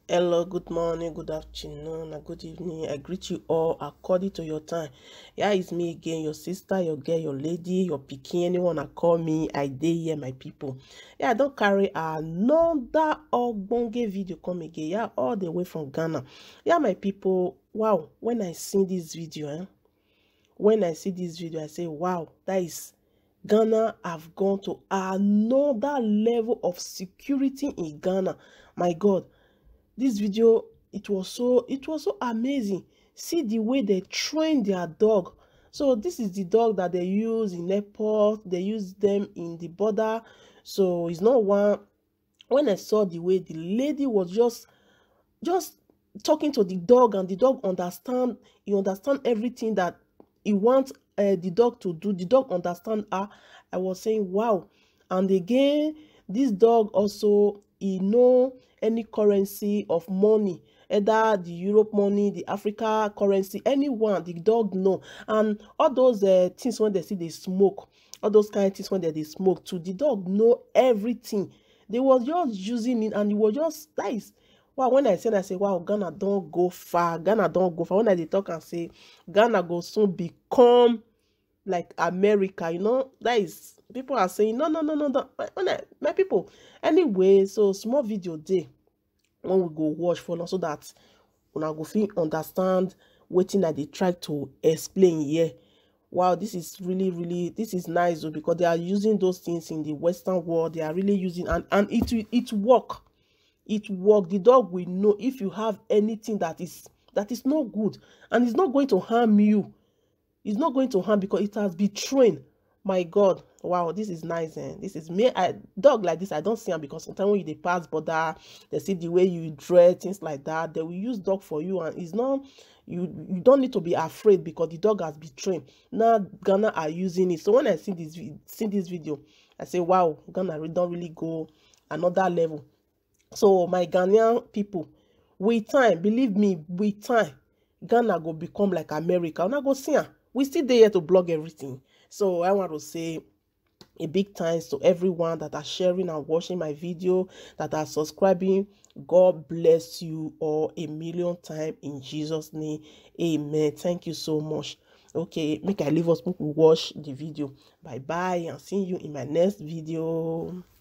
Hello, good morning, good afternoon, and good evening. I greet you all according to your time. Yeah, it's me again, your sister, your girl, your lady, your pikin, anyone that call me. I dey here, my people. Yeah, I don't carry another ogbonge video come again. Yeah, all the way from Ghana. Yeah, my people. Wow, when I see this video, when I see this video, I say, wow, that is Ghana have gone to another level of security in Ghana. My God, this video, it was so amazing. See the way they train their dog. So this is the dog that they use in airport, they use them in the border. So it's not one. When I saw the way the lady was just talking to the dog, and the dog understand, he understand everything that he wants the dog to do. The dog understand her. I was saying wow. And again, this dog also, he know any currency of money, either the Europe money, the Africa currency, anyone, the dog know. And all those things when they see they smoke, all those kind of things when they smoke too, the dog know everything. They was just using it, and it was just nice. Wow, when I said, I say, wow, Ghana don't go far. Ghana don't go far. When I dey talk and say, Ghana go soon become like America, that is, people are saying, no, no, no, no, no. My people, anyway, so small video day when we go watch for now, so that una go fit understand wetin I dey try to explain here. Wow, this is really, really, this is nice though, because they are using those things in the Western world. They are really using, and it work. It work. The dog will know if you have anything that is not good, and it's not going to harm you. It's not going to harm, because it has been trained. My God, wow, this is nice. This is me. Dog like this, I don't see them, because sometimes when you dey pass border, they see the way you dress, things like that. They will use dog for you, and it's not, you don't need to be afraid, because the dog has been trained. Now Ghana are using it. So when I see this video, I say, wow, Ghana don't really go another level. So my Ghanaian people, with time, believe me, with time, Ghana go become like America. Una go see am. We still dey here to blog everything. So I want to say a big thanks to everyone that are sharing and watching my video, that are subscribing. God bless you all a million times in Jesus' name. Amen. Thank you so much. Okay, make I leave us, make we watch the video. Bye bye, and see you in my next video.